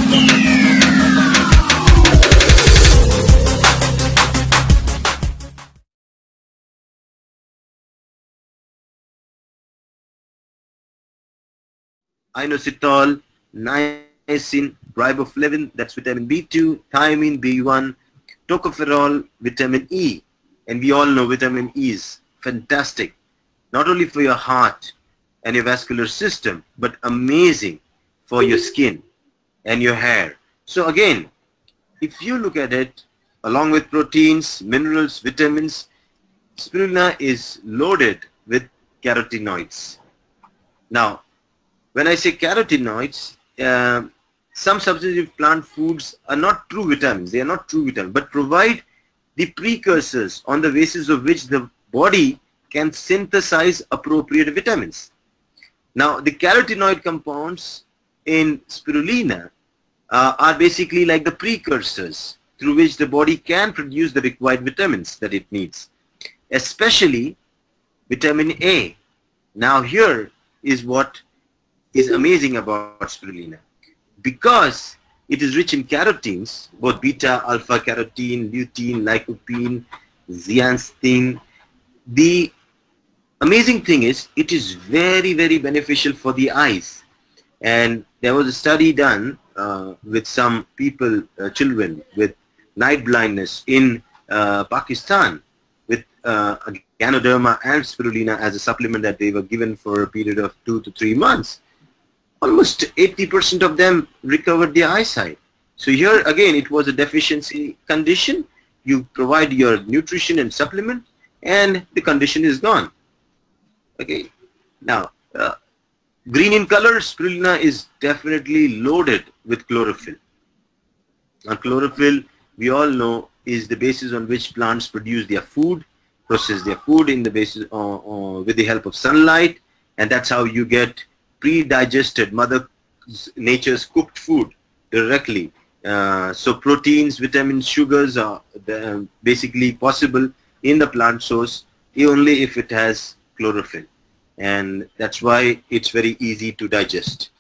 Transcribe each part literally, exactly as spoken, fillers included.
Inositol, niacin, riboflavin, that's vitamin B two, thiamine, B one, tocopherol, vitamin E. And we all know vitamin E is fantastic, not only for your heart and your vascular system, but amazing for your skin and your hair. So again, if you look at it, along with proteins, minerals, vitamins, spirulina is loaded with carotenoids. Now, when I say carotenoids, uh, some substantive plant foods are not true vitamins. They are not true vitamins, but provide the precursors on the basis of which the body can synthesize appropriate vitamins. Now, the carotenoid compounds in spirulina uh, are basically like the precursors through which the body can produce the required vitamins that it needs, especially vitamin A. Now, here is what is amazing about spirulina. Because it is rich in carotenes, both beta, alpha carotene, lutein, lycopene, zeaxanthin. The amazing thing is it is very, very beneficial for the eyes. And there was a study done uh, with some people, uh, children with night blindness in uh, Pakistan with uh, Ganoderma and spirulina as a supplement that they were given for a period of two to three months. Almost eighty percent of them recovered their eyesight. So here again, it was a deficiency condition. You provide your nutrition and supplement and the condition is gone. Okay. Now, uh, green in color, spirulina is definitely loaded with chlorophyll. Now, chlorophyll, we all know, is the basis on which plants produce their food, process their food in the basis uh, uh, with the help of sunlight, and that's how you get pre-digested Mother Nature's cooked food directly. Uh, so proteins, vitamins, sugars are the, basically possible in the plant source only if it has chlorophyll, and that's why it's very easy to digest.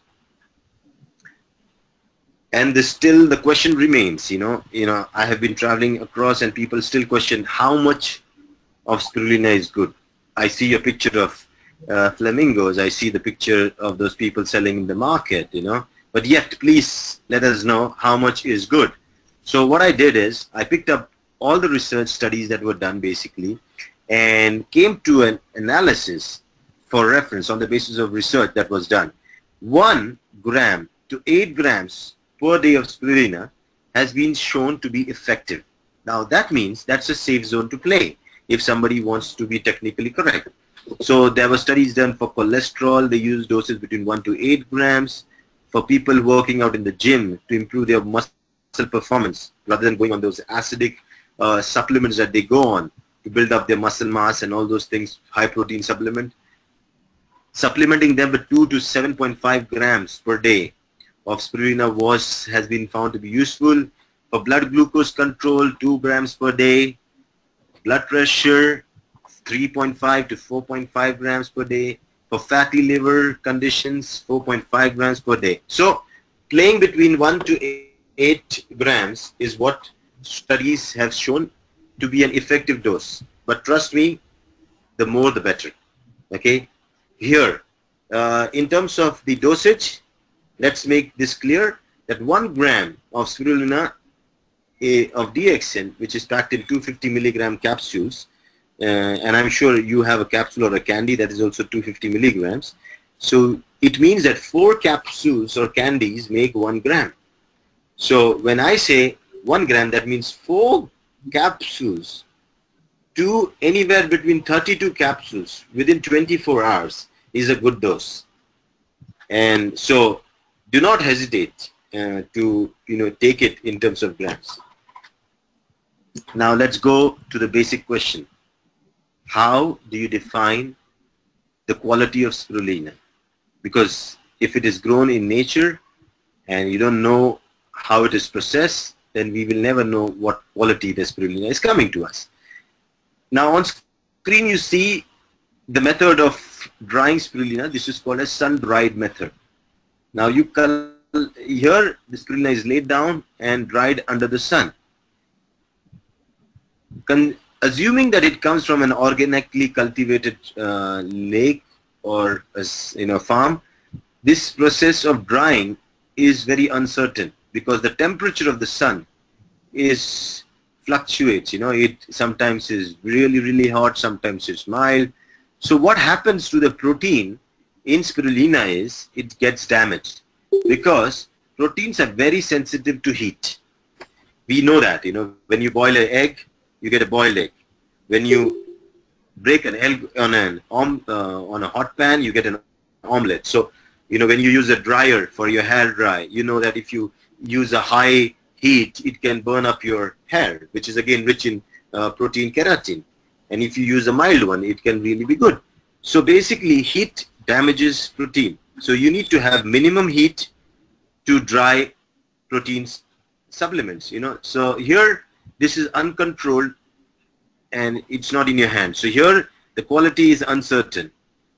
And this still the question remains, you know, you know, I have been traveling across and people still question how much of spirulina is good. I see a picture of uh, flamingos, I see the picture of those people selling in the market, you know, but yet please let us know how much is good. So what I did is I picked up all the research studies that were done basically and came to an analysis for reference on the basis of research that was done. One gram to eight grams per day of spirulina has been shown to be effective. Now that means that's a safe zone to play if somebody wants to be technically correct. So there were studies done for cholesterol. They used doses between one to eight grams. For people working out in the gym to improve their muscle performance rather than going on those acidic uh, supplements that they go on to build up their muscle mass and all those things, high protein supplement. Supplementing them with two to seven point five grams per day of spirulina was has been found to be useful. For blood glucose control, two grams per day. Blood pressure, three point five to four point five grams per day. For fatty liver conditions, four point five grams per day. So playing between one to eight grams is what studies have shown to be an effective dose. But trust me, the more the better. Okay. Here, uh, in terms of the dosage, let's make this clear that one gram of spirulina a, of D X N, which is packed in two hundred fifty milligram capsules, uh, and I'm sure you have a capsule or a candy that is also two hundred fifty milligrams. So it means that four capsules or candies make one gram. So when I say one gram, that means four capsules to anywhere between thirty-two capsules within twenty-four hours is a good dose. And so do not hesitate uh, to you know take it in terms of grams. Now let's go to the basic question. How do you define the quality of spirulina? Because if it is grown in nature and you don't know how it is processed, then we will never know what quality the spirulina is coming to us. Now on screen you see the method of drying spirulina. This is called a sun-dried method. Now you collect here the spirulina is laid down and dried under the sun. Con assuming that it comes from an organically cultivated uh, lake or a you know, farm, this process of drying is very uncertain because the temperature of the sun is fluctuates. You know, it sometimes is really, really hot, sometimes it's mild. So what happens to the protein in spirulina is it gets damaged because proteins are very sensitive to heat. We know that, you know, when you boil an egg, you get a boiled egg. When you break an egg on an um, uh, on a hot pan, you get an omelette. So, you know, when you use a dryer for your hair dry, you know that if you use a high heat, it can burn up your hair, which is again rich in uh, protein keratin. And if you use a mild one, it can really be good. So basically, heat damages protein. So you need to have minimum heat to dry proteins supplements, you know. So here, this is uncontrolled and it's not in your hand. So here, the quality is uncertain.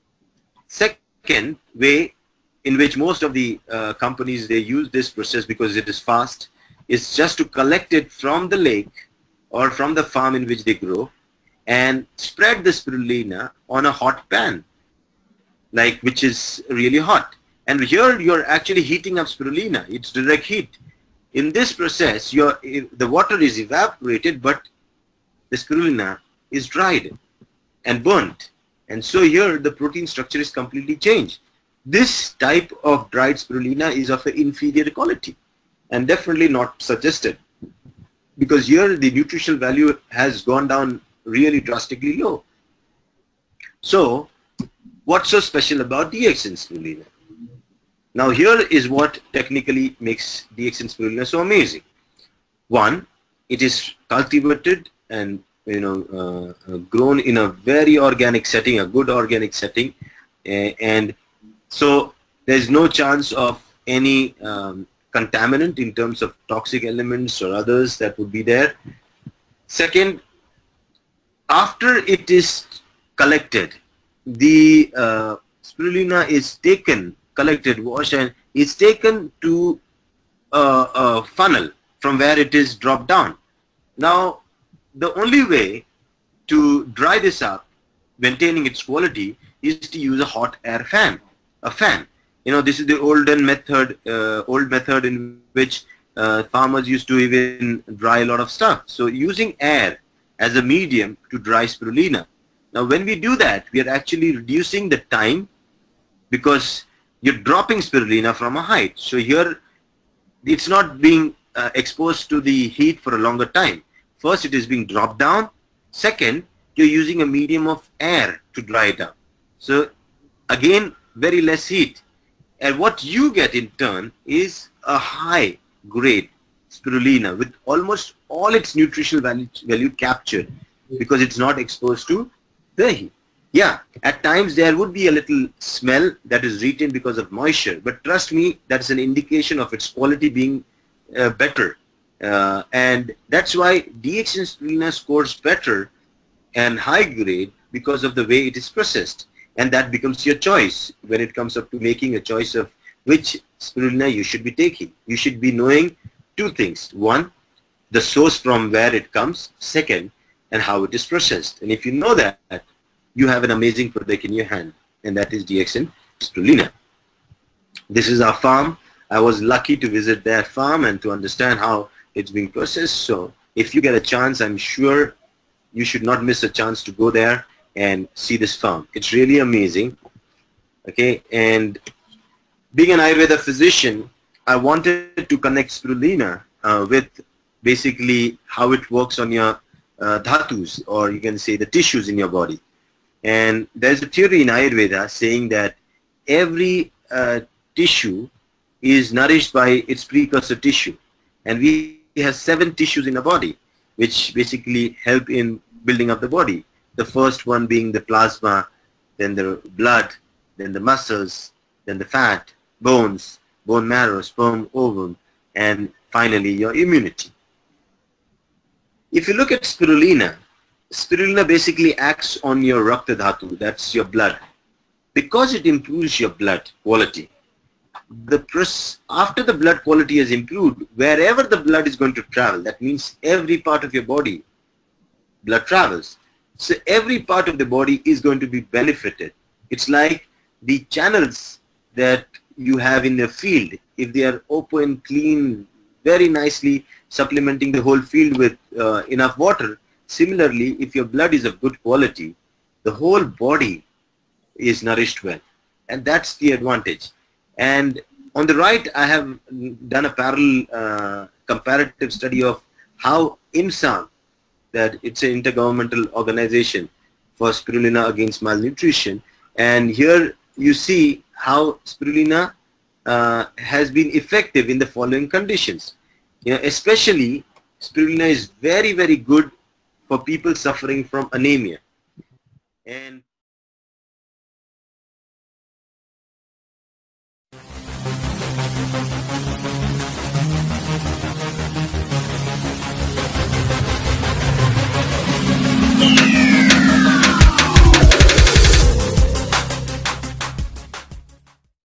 Second way in which most of the uh, companies, they use this process because it is fast, is just to collect it from the lake or from the farm in which they grow and spread the spirulina on a hot pan, like which is really hot. And here you're actually heating up spirulina. It's direct heat. In this process, your the water is evaporated, but the spirulina is dried and burnt. And so here the protein structure is completely changed. This type of dried spirulina is of an inferior quality and definitely not suggested, because here the nutritional value has gone down really drastically low. So what's so special about Dxn spirulina? Now here is what technically makes Dxn spirulina so amazing. One, it is cultivated and you know uh, grown in a very organic setting, a good organic setting, uh, and so there's no chance of any um, contaminant in terms of toxic elements or others that would be there. Second, after it is collected, the uh, spirulina is taken, collected, washed, and is taken to uh, a funnel from where it is dropped down. Now, the only way to dry this up, maintaining its quality, is to use a hot air fan, a fan. You know, this is the olden method, uh, old method in which uh, farmers used to even dry a lot of stuff. So using air as a medium to dry spirulina. Now when we do that, we are actually reducing the time because you're dropping spirulina from a height. So here it's not being uh, exposed to the heat for a longer time. First, it is being dropped down. Second, you're using a medium of air to dry it up. So again, very less heat. And what you get in turn is a high grade spirulina with almost all its nutritional value, value captured because it's not exposed to the heat. Yeah, at times there would be a little smell that is retained because of moisture, but trust me, that's an indication of its quality being uh, better. Uh, and that's why Dxn spirulina scores better and high grade because of the way it is processed. And that becomes your choice when it comes up to making a choice of which spirulina you should be taking. You should be knowing two things. One, the source from where it comes. Second, and how it is processed. And if you know that, you have an amazing product in your hand, and that is Dxn spirulina. This is our farm. I was lucky to visit their farm and to understand how it's being processed. So if you get a chance, I'm sure you should not miss a chance to go there and see this farm. It's really amazing. Okay, and being an Ayurveda physician, I wanted to connect spirulina uh, with basically how it works on your uh, dhatus, or you can say the tissues in your body. And there's a theory in Ayurveda saying that every uh, tissue is nourished by its precursor tissue. And we have seven tissues in the body, which basically help in building up the body. The first one being the plasma, then the blood, then the muscles, then the fat, bones, bone marrow, sperm, ovum, and finally your immunity. If you look at spirulina, spirulina basically acts on your rakta dhatu, that's your blood. Because it improves your blood quality, the process, after the blood quality has improved, wherever the blood is going to travel, that means every part of your body, blood travels. So every part of the body is going to be benefited. It's like the channels that you have in the field. If they are open, clean, very nicely supplementing the whole field with uh, enough water, similarly, if your blood is of good quality, the whole body is nourished well. And that's the advantage. And on the right, I have done a parallel uh, comparative study of how IMSA, that it's an intergovernmental organization for spirulina against malnutrition. And here you see how spirulina uh, has been effective in the following conditions. You know, especially spirulina is very, very good for people suffering from anemia. And